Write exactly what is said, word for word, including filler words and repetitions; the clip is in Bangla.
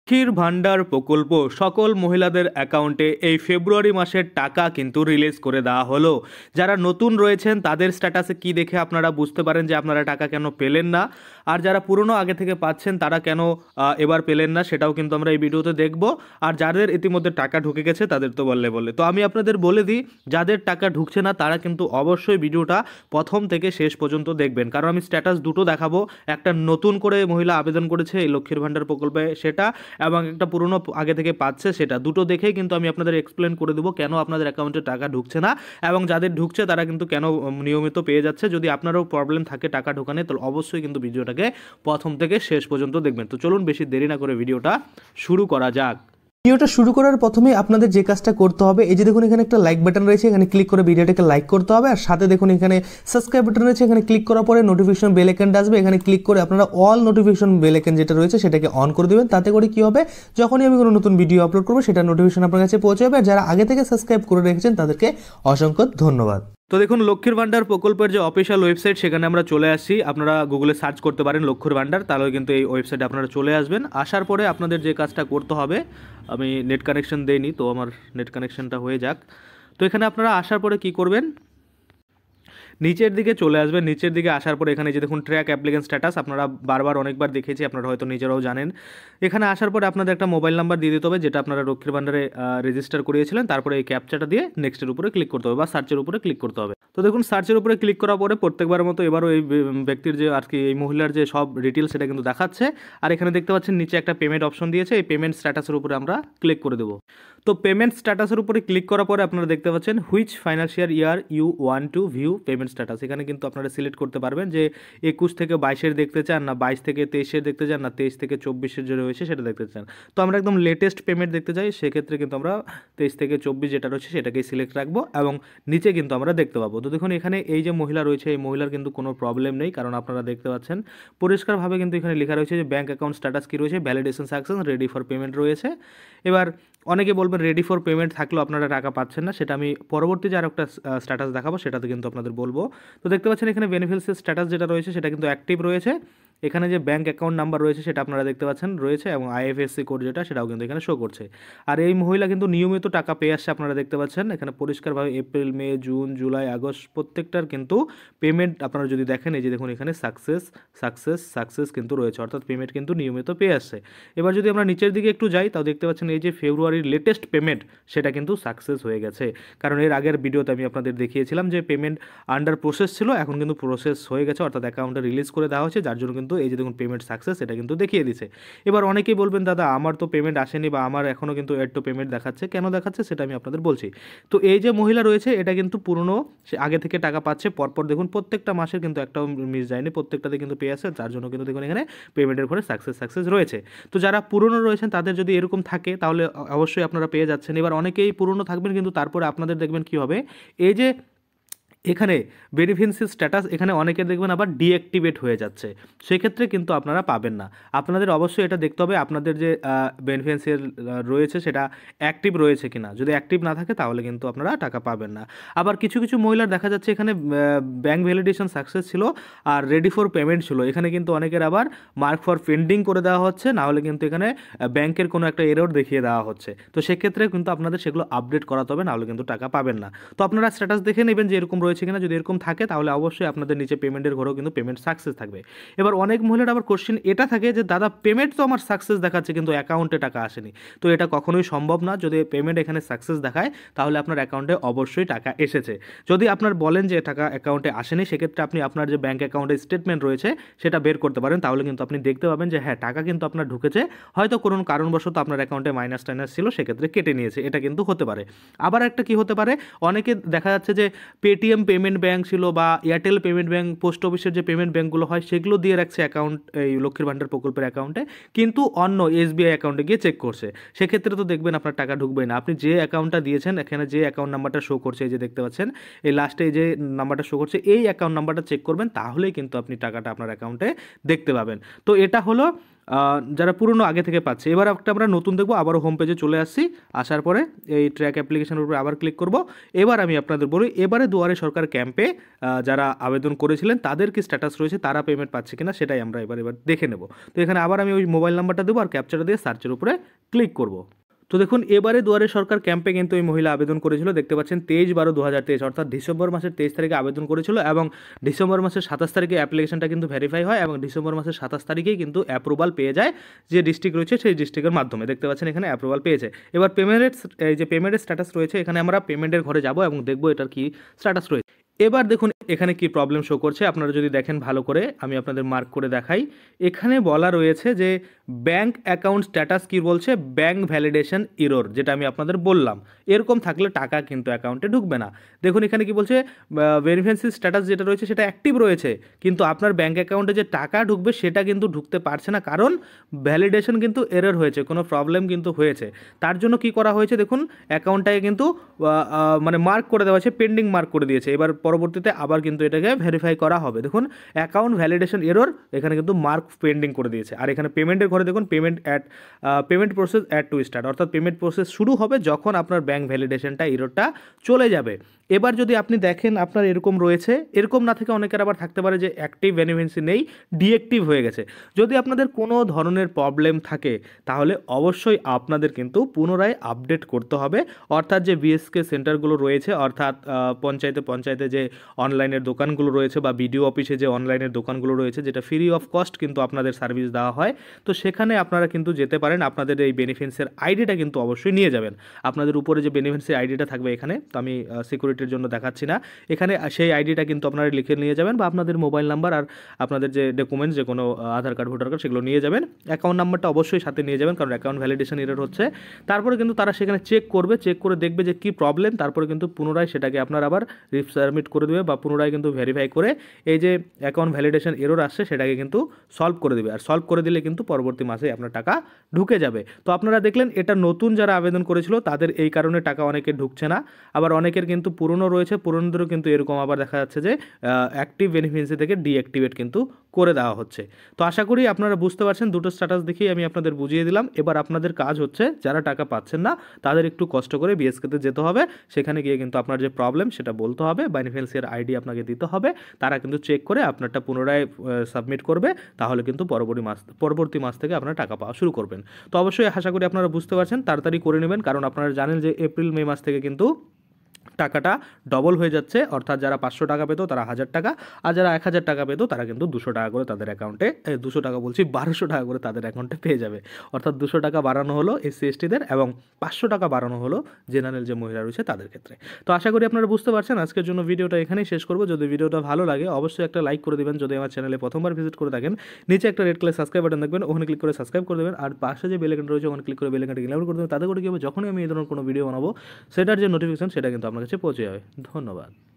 লক্ষ্মীর ভান্ডার প্রকল্প সকল মহিলাদের অ্যাকাউন্টে এই ফেব্রুয়ারি মাসের টাকা কিন্তু রিলিজ করে দেওয়া হলো। যারা নতুন রয়েছেন তাদের স্ট্যাটাসে কি দেখে আপনারা বুঝতে পারেন যে আপনারা টাকা কেন পেলেন না, আর যারা পুরনো আগে থেকে পাচ্ছেন তারা কেন আহ, এবার পেলেন না সেটাও কিন্তু আমরা এই ভিডিওতে দেখব। আর যাদের ইতিমধ্যে টাকা ঢুকে গেছে তাদের তো বললে বললে তো আমি আপনাদের বলে দিই, যাদের টাকা ঢুকছে না তারা কিন্তু অবশ্যই ভিডিওটা প্রথম থেকে শেষ পর্যন্ত দেখবেন, কারণ আমি স্ট্যাটাস দুটো দেখাবো। একটা নতুন করে মহিলা আবেদন করেছে এই লক্ষ্মীর ভান্ডার প্রকল্পে সেটা, এবং একটা পুরনো আগে থেকে পাচ্ছে সেটা, দুটো দেখেই কিন্তু আমি আপনাদের এক্সপ্লেন করে দেবো কেন আপনাদের অ্যাকাউন্টে টাকা ঢুকছে না এবং যাদের ঢুকছে তারা কিন্তু কেন নিয়মিত পেয়ে যাচ্ছে। যদি আপনারও প্রবলেম থাকে টাকা ঢোকানে তাহলে অবশ্যই কিন্তু ভিডিওটাকে প্রথম থেকে শেষ পর্যন্ত দেখবেন। তো চলুন বেশি দেরি না করে ভিডিওটা শুরু করা যাক। ভিডিওটা শুরু করার প্রথমে আপনাদের যে কাজটা করতে হবে, এই যে দেখুন এখানে একটা লাইক বাটন রয়েছে, এখানে ক্লিক করে ভিডিওটাকে লাইক করতে হবে। আর সাথে দেখুন এখানে সাবস্ক্রাইব বাটন রয়েছে, এখানে ক্লিক করার পরে নোটিফিকেশন বেল আইকনটা আসবে, এখানে ক্লিক করে আপনারা অল নোটিফিকেশন বেল আইকন যেটা রয়েছে সেটাকে অন করে দেবেন। তাতে করে কি হবে, যখনই আমি কোনো নতুন ভিডিও আপলোড করবো সেটা নোটিফিকেশন আপনার কাছে পৌঁছে যাবে। আর যারা আগে থেকে সাবস্ক্রাইব করে রেখেছেন তাদেরকে অসংখ্য ধন্যবাদ। তো দেখুন লক্ষ্মীর ভান্ডার প্রকল্পের যে অফিসিয়াল ওয়েবসাইট সেখানে আমরা চলে আসছি। আপনারা গুগলে সার্চ করতে পারেন লক্ষ্মীর ভান্ডার, তাহলে কিন্তু এই ওয়েবসাইটে আপনারা চলে আসবেন। আসার পরে আপনাদের যে কাজটা করতে হবে, আমি নেট কানেকশন দেইনি তো আমার নেট কানেকশনটা হয়ে যাক। তো এখানে আপনারা আসার পরে কি করবেন, নিচের দিকে চলে আসবেন। নিচের দিকে আসার পরে এখানে যে দেখুন ট্র্যাক অ্যাপ্লিকেন্ট স্ট্যাটাস, আপনারা বারবার অনেকবার দেখেছি, আপনারা হয়তো নিজেরাও জানেন। এখানে আসার পরে আপনাদের একটা মোবাইল নাম্বার দিয়ে দিতে হবে যেটা আপনারা লক্ষ্মীর ভান্ডারে রেজিস্টার করিয়েছিলেন। তারপরে এই ক্যাপচাটা দিয়ে নেক্সটের উপরে ক্লিক করতে হবে বা সার্চের উপরে ক্লিক করতে হবে। তো দেখুন সার্চের উপরে ক্লিক করার পরে প্রত্যেকবারের মতো এবারও এই ব্যক্তির যে আর কি এই মহিলার যে সব ডিটেলস সেটা কিন্তু দেখাচ্ছে। আর এখানে দেখতে পাচ্ছেন নিচে একটা পেমেন্ট অপশন দিয়েছে, এই পেমেন্ট স্ট্যাটাসের উপরে আমরা ক্লিক করে দেবো। তো পেমেন্ট স্ট্যাটাসের উপরে ক্লিক করার পরে আপনারা দেখতে পাচ্ছেন which financial year you want to view payment status. এখানে কিন্তু আপনারা সিলেক্ট করতে পারবেন যে একুশ থেকে বাইশের দেখতে চান, না বাইশ থেকে তেইশের দেখতে চান, না তেইশ থেকে চব্বিশের যে রয়েছে সেটা দেখতে চান। তো আমরা একদম লেটেস্ট পেমেন্ট দেখতে চাই, সেক্ষেত্রে কিন্তু আমরা তেইশ থেকে চব্বিশ যেটা রয়েছে সেটাকেই সিলেক্ট রাখবো এবং নিচে কিন্তু আমরা দেখতে পাবো। তো দেখুন এখানে এই যে মহিলা রয়েছে এই মহিলার কিন্তু কোনো প্রবলেম নেই, কারণ আপনারা দেখতে পাচ্ছেন পরিষ্কারভাবে কিন্তু এখানে লেখা রয়েছে যে ব্যাঙ্ক অ্যাকাউন্ট স্ট্যাটাস কী রয়েছে, validation success, ready for payment রয়েছে। এবার অনেকে বলবেন রেডি ফর পেমেন্ট থাকলেও আপনারা টাকা পাচ্ছেন না, সেটা আমি পরবর্তী যে আর একটা স্ট্যাটাস দেখাবো সেটাতে কিন্তু আপনাদের বলবো। তো দেখতে পাচ্ছেন এখানে বেনিফিটসের স্ট্যাটাস যেটা রয়েছে সেটা কিন্তু অ্যাক্টিভ রয়েছে। এখানে যে ব্যাঙ্ক অ্যাকাউন্ট নাম্বার রয়েছে সেটা আপনারা দেখতে পাচ্ছেন রয়েছে এবং আইএফএসসি কোড যেটা সেটাও কিন্তু এখানে শো করছে। আর এই মহিলা কিন্তু নিয়মিত টাকা পেয়ে আসছে, আপনারা দেখতে পাচ্ছেন এখানে পরিষ্কারভাবে April, May, June, July, August প্রত্যেকটার কিন্তু পেমেন্ট আপনারা যদি দেখেন এই যে দেখুন এখানে সাকসেস সাকসেস সাকসেস কিন্তু রয়েছে, অর্থাৎ পেমেন্ট কিন্তু নিয়মিত পেয়ে আসছে। এবার যদি আমরা নিচের দিকে একটু যাই তাও দেখতে পাচ্ছেন এই যে ফেব্রুয়ারির লেটেস্ট পেমেন্ট সেটা কিন্তু সাকসেস হয়ে গেছে, কারণ এর আগের ভিডিওতে আমি আপনাদের দেখিয়েছিলাম যে পেমেন্ট আন্ডার প্রসেস ছিল, এখন কিন্তু প্রসেস হয়ে গেছে, অর্থাৎ অ্যাকাউন্টে রিলিজ করে দেওয়া হয়েছে, যার জন্য কিন্তু এই যে দেখুন পেমেন্ট সাকসেস এটা কিন্তু দেখিয়ে দিছে। এবার অনেকেই বলবেন দাদা আমার তো পেমেন্ট আসেনি বা আমার এখনও কিন্তু এড টু পেমেন্ট দেখাচ্ছে, কেন দেখাচ্ছে সেটা আমি আপনাদের বলছি। তো এই যে মহিলা রয়েছে এটা কিন্তু পুরনো, সে আগে থেকে টাকা পাচ্ছে পরপর, দেখুন প্রত্যেকটা মাসের কিন্তু একটাও মিস যায়নি, প্রত্যেকটাতে কিন্তু পেয়ে আসে, যার জন্য কিন্তু দেখুন এখানে পেমেন্টের ঘরে সাকসেস সাকসেস রয়েছে। তো যারা পুরনো রয়েছেন তাদের যদি এরকম থাকে তাহলে অবশ্যই আপনারা পেয়ে যাচ্ছেন। এবার অনেকেই পুরনো থাকবেন কিন্তু তারপরে আপনাদের দেখবেন কী হবে, এই যে এখানে বেনিফিশিয়ারি স্ট্যাটাস এখানে অনেকের দেখবেন আবার ডিঅ্যাক্টিভেট হয়ে যাচ্ছে, সেক্ষেত্রে কিন্তু আপনারা পাবেন না। আপনাদের অবশ্যই এটা দেখতে হবে আপনাদের যে বেনিফিশিয়ারি রয়েছে সেটা অ্যাক্টিভ রয়েছে কিনা, যদি অ্যাক্টিভ না থাকে তাহলে কিন্তু আপনারা টাকা পাবেন না। আবার কিছু কিছু মহিলার দেখা যাচ্ছে এখানে ব্যাঙ্ক ভ্যালিডেশন সাকসেস ছিল আর রেডি ফর পেমেন্ট ছিল, এখানে কিন্তু অনেকের আবার মার্ক ফর পেন্ডিং করে দেওয়া হচ্ছে, না হলে কিন্তু এখানে ব্যাংকের কোনো একটা এরর দেখিয়ে দেওয়া হচ্ছে। তো সেক্ষেত্রে কিন্তু আপনাদের সেগুলো আপডেট করাতে হবে, নাহলে কিন্তু টাকা পাবেন না। তো আপনারা স্ট্যাটাস দেখে নেবেন যে এরকম রয়েছে কিনা, যদি এরকম থাকে তাহলে অবশ্যই আপনাদের নিচে পেমেন্টের ঘরেও কিন্তু পেমেন্ট সাকসেস থাকবে। এবার অনেক মহিলার আবার কোশ্চেন এটা থাকে যে দাদা পেমেন্ট তো আমার সাকসেস দেখাচ্ছে কিন্তু অ্যাকাউন্টে টাকা আসেনি, তো এটা কখনোই সম্ভব না। যদি পেমেন্ট এখানে সাকসেস দেখায় তাহলে আপনার অ্যাকাউন্টে অবশ্যই টাকা এসেছে। যদি আপনার বলেন যে টাকা অ্যাকাউন্টে আসেনি, সেক্ষেত্রে আপনি আপনার যে ব্যাঙ্ক অ্যাকাউন্টের স্টেটমেন্ট রয়েছে সেটা বের করতে পারেন, তাহলে কিন্তু আপনি দেখতে পাবেন যে হ্যাঁ টাকা কিন্তু আপনার ঢুকেছে, হয়তো কোনো কারণবশত আপনার অ্যাকাউন্টে মাইনাস টাইনাস ছিল সেক্ষেত্রে কেটে নিয়েছে, এটা কিন্তু হতে পারে। আবার একটা কি হতে পারে, অনেকে দেখা যাচ্ছে যে পেটিএম পেমেন্ট ব্যাঙ্ক ছিল বা এয়ারটেল পেমেন্ট ব্যাঙ্ক, পোস্ট অফিসের যে পেমেন্ট ব্যাঙ্কগুলো হয় সেগুলো দিয়ে রাখছে অ্যাকাউন্ট এই লক্ষ্মীর ভান্ডার প্রকল্পের অ্যাকাউন্টে, কিন্তু অন্য এসবিআই অ্যাকাউন্টে গিয়ে চেক করছে, সেক্ষেত্রে তো দেখবেন আপনার টাকা ঢুকবে না। আপনি যে অ্যাকাউন্টটা দিয়েছেন এখানে যে অ্যাকাউন্ট নাম্বারটা শো করছে এই যে দেখতে পাচ্ছেন এই লাস্টে যে নাম্বারটা শো করছে এই অ্যাকাউন্ট নাম্বারটা চেক করবেন, তাহলেই কিন্তু আপনি টাকাটা আপনার অ্যাকাউন্টে দেখতে পাবেন। তো এটা হলো আহ, যারা পুরনো আগে থেকে পাচ্ছে। এবার একটা আমরা নতুন দেখবো, আবারও হোম পেজে চলে আসছি। আসার পরে এই ট্র্যাক অ্যাপ্লিকেশনের উপরে আবার ক্লিক করব। এবার আমি আপনাদের বলি, এবারে দুয়ারে সরকার ক্যাম্পে আহ, যারা আবেদন করেছিলেন তাদের কি স্ট্যাটাস রয়েছে, তারা পেমেন্ট পাচ্ছে কিনা সেটাই আমরা এবার এবার দেখে নেব। তো এখানে আবার আমি ওই মোবাইল নাম্বারটা দেবো আর ক্যাপচারটা দিয়ে সার্চের উপরে ক্লিক করব। তো দেখুন এবারে দুয়ারে সরকার ক্যাম্পে কিন্তু এই মহিলা আবেদন করেছিল, দেখতে পাচ্ছেন তেইশ বারো দু হাজার তেইশ অর্থাৎ ডিসেম্বর মাসের তেইশ তারিখে আবেদন করেছিল এবং ডিসেম্বর মাসের সাতাশ তারিখে অ্যাপ্লিকেশনটা কিন্তু ভেরিফাই হয় এবং ডিসেম্বর মাসের সাতাশ তারিখেই কিন্তু অ্যাপ্রুভাল পেয়ে যায়। যে ডিস্ট্রিক্ট রয়েছে সেই ডিস্ট্রিক্টের মাধ্যমে দেখতে পাচ্ছেন এখানে অ্যাপ্রুভাল পেয়েছে। এবার পেমেন্টের এই যে পেমেন্টের স্ট্যাটাস রয়েছে, এখানে আমরা পেমেন্টের ঘরে যাব এবং দেখব এটার কি স্ট্যাটাস রয়েছে। এবার দেখুন এখানে কি প্রবলেম শো করছে, আপনারা যদি দেখেন ভালো করে, আমি আপনাদের মার্ক করে দেখাই। এখানে বলা রয়েছে যে ব্যাংক অ্যাকাউন্ট স্ট্যাটাস কি বলছে, ব্যাংক ভ্যালিডেশন ইরোর, যেটা আমি আপনাদের বললাম। এরকম থাকলে টাকা কিন্তু অ্যাকাউন্টে ঢুকবে না। দেখুন এখানে কি বলছে, ভেরিফিকেশন স্ট্যাটাস যেটা রয়েছে সেটা অ্যাক্টিভ রয়েছে, কিন্তু আপনার ব্যাংক অ্যাকাউন্টে যে টাকা ঢুকবে সেটা কিন্তু ঢুকতে পারছে না, কারণ ভ্যালিডেশন কিন্তু এরর হয়েছে, কোনো প্রবলেম কিন্তু হয়েছে। তার জন্য কি করা হয়েছে দেখুন, অ্যাকাউন্টটাকে কিন্তু মানে মার্ক করে দেওয়া হয়েছে, পেন্ডিং মার্ক করে দিয়েছে। এবার পরবর্তীতে আবার কিন্তু এটাকে ভেরিফাই করা হবে। দেখুন অ্যাকাউন্ট ভ্যালিডেশন এরর, এখানে কিন্তু মার্ক পেন্ডিং করে দিয়েছে। আর এখানে পেমেন্টের ঘরে দেখুন payment yet payment process yet to start, অর্থাৎ পেমেন্ট প্রসেস শুরু হবে যখন আপনার ব্যাংক ভ্যালিডেশনটা এররটা চলে যাবে। এবার যদি আপনি দেখেন আপনার এরকম রয়েছে, এরকম না থেকে অনেকের আবার থাকতে পারে যে অ্যাক্টিভ বেনিফিসি নেই, ডিঅ্যাক্টিভ হয়ে গেছে। যদি আপনাদের কোনো ধরনের প্রবলেম থাকে তাহলে অবশ্যই আপনাদের কিন্তু পুনরায় আপডেট করতে হবে। অর্থাৎ যে বিএসকে সেন্টারগুলো রয়েছে, অর্থাৎ পঞ্চায়েতে পঞ্চায়েতে যে অনলাইনের দোকানগুলো রয়েছে বা বিডিও অফিসে যে অনলাইনের দোকানগুলো রয়েছে, যেটা ফ্রি অফ কস্ট কিন্তু আপনাদের সার্ভিস দেওয়া হয়, তো সেখানে আপনারা কিন্তু যেতে পারেন। আপনাদের এই বেনিফিসের আইডিটা কিন্তু অবশ্যই নিয়ে যাবেন। আপনাদের উপরে যে বেনিফিসের আইডিটা থাকবে এখানে, তো আমি সিকিউরিটির জন্য দেখাচ্ছি না, এখানে সেই আইডিটা কিন্তু আপনারা লিখে নিয়ে যাবেন, বা আপনাদের মোবাইল নাম্বার আর আপনাদের যে ডকুমেন্টস, যে কোনো আধার কার্ড ভোটার কার্ড সেগুলো নিয়ে যাবেন। অ্যাকাউন্ট নাম্বারটা অবশ্যই সাথে নিয়ে যাবেন, কারণ অ্যাকাউন্ট ভ্যালিডেশন এরর হচ্ছে। তারপরে কিন্তু তারা সেখানে চেক করবে, চেক করে দেখবে যে কী প্রবলেম, তারপরে কিন্তু পুনরায় সেটাকে আপনার আবার রিসাবমিট করে দেবে, বা পুনরায় কিন্তু ভেরিফাই করে এই যে অ্যাকাউন্ট ভ্যালিডেশন এরর আসছে সেটাকে কিন্তু সলভ করে দেবে। আর সলভ করে দিলে কিন্তু পরবর্তী মাসে আপনার টাকা ঢুকে যাবে। তো আপনারা দেখলেন এটা নতুন যারা আবেদন করেছিল তাদের এই কারণে টাকা অনেকের ঢুকছে না, আবার অনেকের কিন্তু পুরনো রয়েছে, পুরনোদেরও কিন্তু এরকম আবার দেখা যাচ্ছে যে অ্যাক্টিভ বেনিফিসি থেকে ডিঅ্যাক্টিভেট কিন্তু করে দেওয়া হচ্ছে। তো আশা করি আপনারা বুঝতে পারছেন, দুটো স্ট্যাটাস দেখেই আমি আপনাদের বুঝিয়ে দিলাম। এবার আপনাদের কাজ হচ্ছে যারা টাকা পাচ্ছেন না তাদের একটু কষ্ট করে বিএসকেতে যেতে হবে, সেখানে গিয়ে কিন্তু আপনার যে প্রবলেম সেটা বলতে হবে, বেনিফিসিয়ারি আইডি আপনাকে দিতে হবে, তারা কিন্তু চেক করে আপনারটা পুনরায় সাবমিট করবে, তাহলে কিন্তু পরবর্তী মাস পরবর্তী মাস থেকে আপনারা টাকা পাওয়া শুরু করবেন। তো অবশ্যই আশা করি আপনারা বুঝতে পারছেন, তাড়াতাড়ি করে নেবেন, কারণ আপনারা জানেন যে এপ্রিল মে মাস থেকে কিন্তু টাকাটা ডবল হয়ে যাচ্ছে। অর্থাৎ যারা পাঁচশো টাকা পেতো তারা হাজার টাকা, আর যারা এক হাজার টাকা পেতো তারা কিন্তু দুশো টাকা করে তাদের অ্যাকাউন্টে, দুশো টাকা বলছি বারোশো টাকা করে তাদের অ্যাকাউন্টে পেয়ে যাবে। অর্থাৎ দুশো টাকা বাড়ানো হলো এসসি এসটিদের এবং পাঁচশো টাকা বাড়ানো হলো জেনারেল যে মহিলা রয়েছে তাদের ক্ষেত্রে। তো আশা করি আপনারা বুঝতে পারছেন। আজকের জন্য ভিডিওটা এখানেই শেষ করবো। যদি ভিডিওটা ভালো লাগে অবশ্যই একটা লাইক করে দেবেন। যদি আমার চ্যানেলে প্রথমবার ভিজিট করে থাকেন, নিচে একটা রেড কালার সাবস্ক্রাইব বাটন দেখবেন, ওখানে ক্লিক করে সাবস্ক্রাইব করে দেবেন। আর পাশে যে বেল আইকন রয়েছে ওখানে ক্লিক করে বেল আইকনটা ইনেবল করে দেবেন। তাতে করে কি হবে, যখনই আমি এই ধরনের কোনো ভিডিও বানাবো সেটার যে নোটিফিকেশন সেটা কিন্তু আপনার কাছে পৌঁছে যাবে। ধন্যবাদ।